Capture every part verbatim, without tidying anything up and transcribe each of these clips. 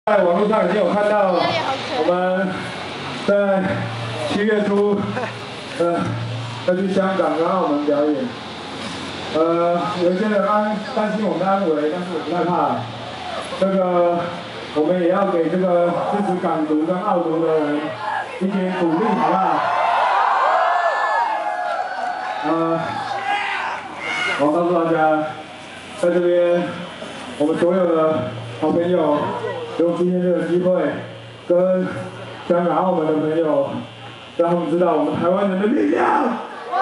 在网络上已经有看到我们在七月初，呃，要去香港跟澳门表演。呃，有一些人安担心我们的安危，但是我不害怕。这个我们也要给这个支持港独跟澳独的人一些鼓励，好不好？呃，我告诉大家，在这边我们所有的好朋友。 用今天这个机会，跟香港、澳门的朋友，让他们知道我们台湾人的力量。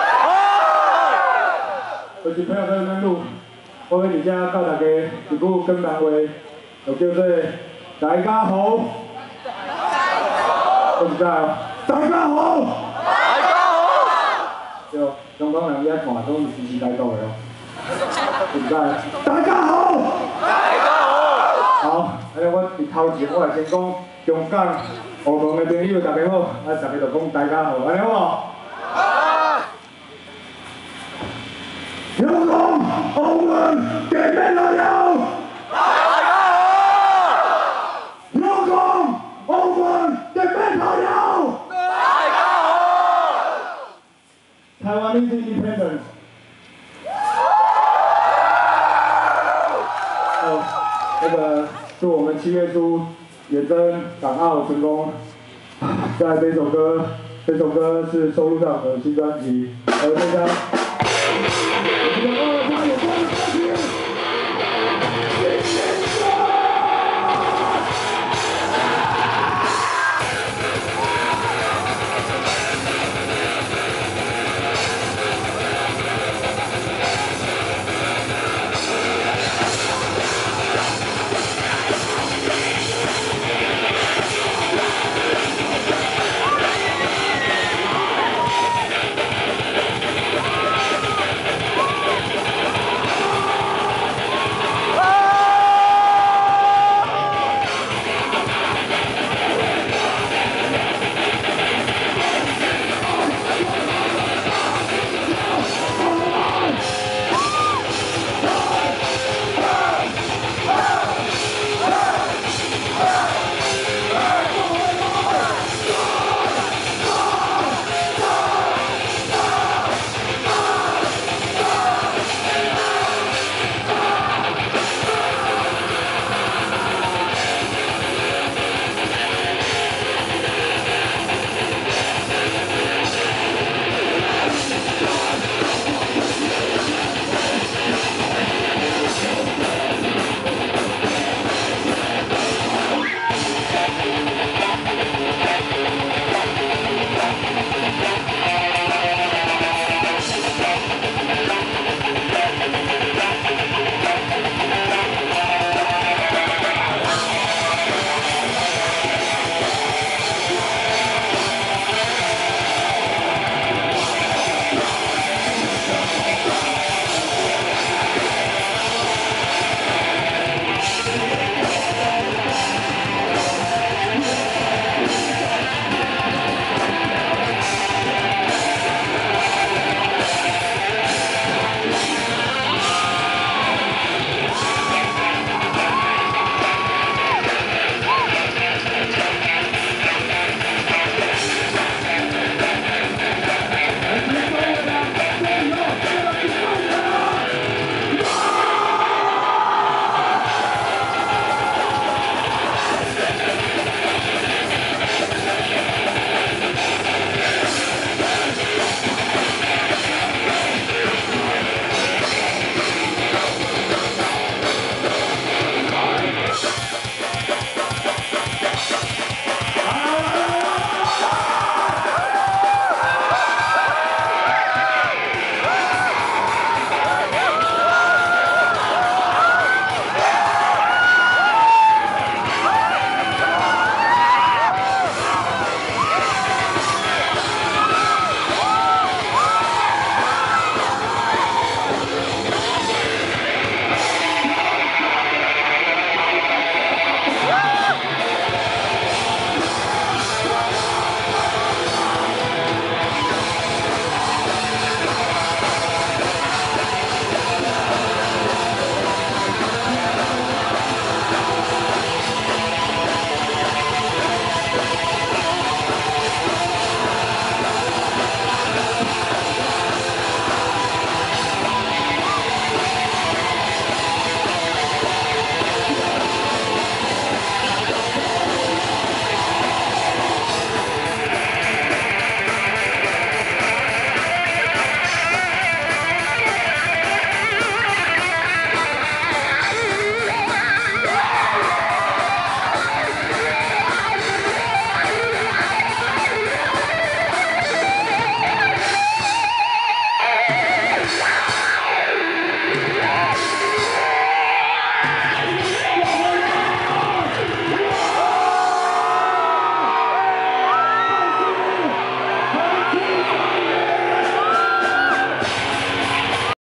有小朋友在那边录，我喺而家教大家一句簡單話，就叫做大家好。唔知啊，大家好。大家好。對，香港人一看都是時時在講嘅咯。唔知，大家好。大家好。 好，安尼我伫頭前我來先講中港、澳門嘅朋友大家好，啊，逐個就講大家好，安尼好無？好。香港、澳門嘅咩朋友？大家好。香港、澳門嘅咩朋友？大家好。Taiwanese independence。哦，那個。 祝我们七月初远征港澳成功。在这首歌，这首歌是收录在我们的新专辑，而这张。